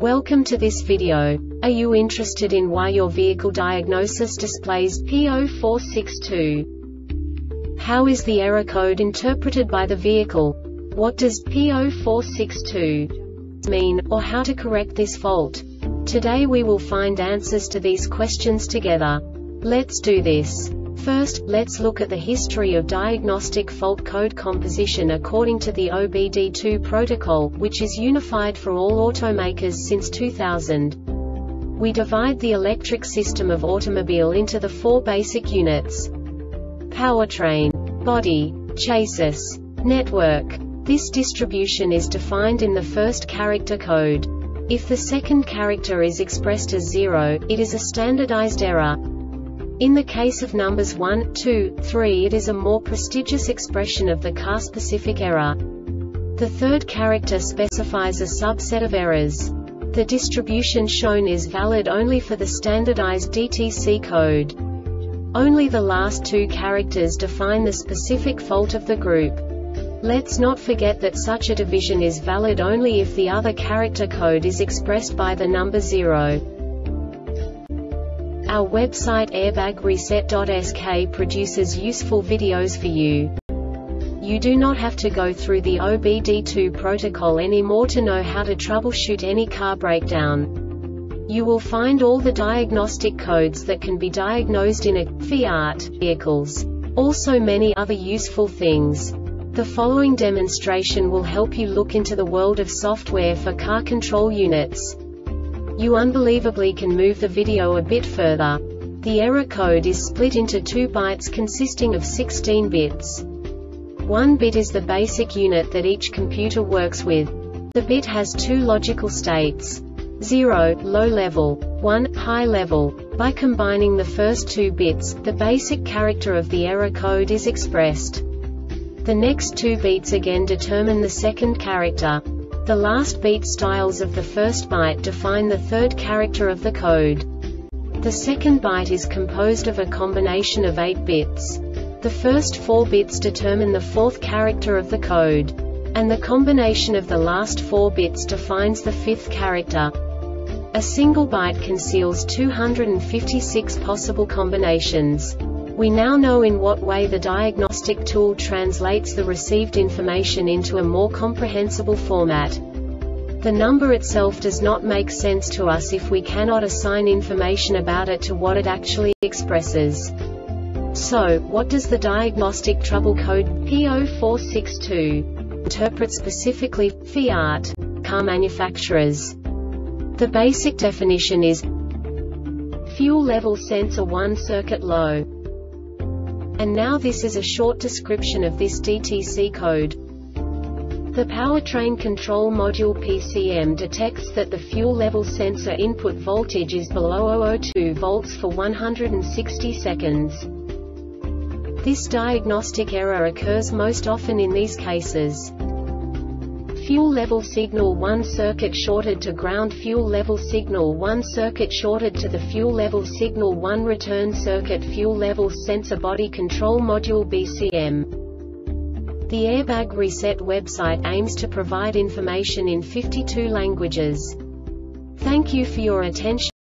Welcome to this video. Are you interested in why your vehicle diagnosis displays P0462? How is the error code interpreted by the vehicle? What does P0462 mean, or how to correct this fault? Today we will find answers to these questions together. Let's do this. First, let's look at the history of diagnostic fault code composition according to the OBD2 protocol, which is unified for all automakers since 2000. We divide the electric system of automobile into the four basic units: powertrain, body, chassis, network. This distribution is defined in the first character code. If the second character is expressed as 0, it is a standardized error. In the case of numbers 1, 2, 3, it is a more prestigious expression of the car-specific error. The third character specifies a subset of errors. The distribution shown is valid only for the standardized DTC code. Only the last two characters define the specific fault of the group. Let's not forget that such a division is valid only if the other character code is expressed by the number 0. Our website airbagreset.sk produces useful videos for you. You do not have to go through the OBD2 protocol anymore to know how to troubleshoot any car breakdown. You will find all the diagnostic codes that can be diagnosed in a Fiat vehicles. Also many other useful things. The following demonstration will help you look into the world of software for car control units. You unbelievably can move the video a bit further. The error code is split into 2 bytes consisting of 16 bits. 1 bit is the basic unit that each computer works with. The bit has 2 logical states: 0, low level, 1, high level. By combining the first 2 bits, the basic character of the error code is expressed. The next 2 beats again determine the second character. The last beat styles of the first byte define the third character of the code. The second byte is composed of a combination of 8 bits. The first 4 bits determine the fourth character of the code. And the combination of the last 4 bits defines the fifth character. A single byte conceals 256 possible combinations. We now know in what way the diagnostic tool translates the received information into a more comprehensible format. The number itself does not make sense to us if we cannot assign information about it to what it actually expresses. So, what does the diagnostic trouble code P0462 interpret specifically for Fiat car manufacturers? The basic definition is fuel level sensor 1 circuit low. And now this is a short description of this DTC code. The powertrain control module PCM detects that the fuel level sensor input voltage is below 002 volts for 160 seconds. This diagnostic error occurs most often in these cases: fuel level signal 1 circuit shorted to ground, fuel level signal 1 circuit shorted to the fuel level signal 1 return circuit, fuel level sensor body control module BCM. The Airbag Reset website aims to provide information in 52 languages. Thank you for your attention.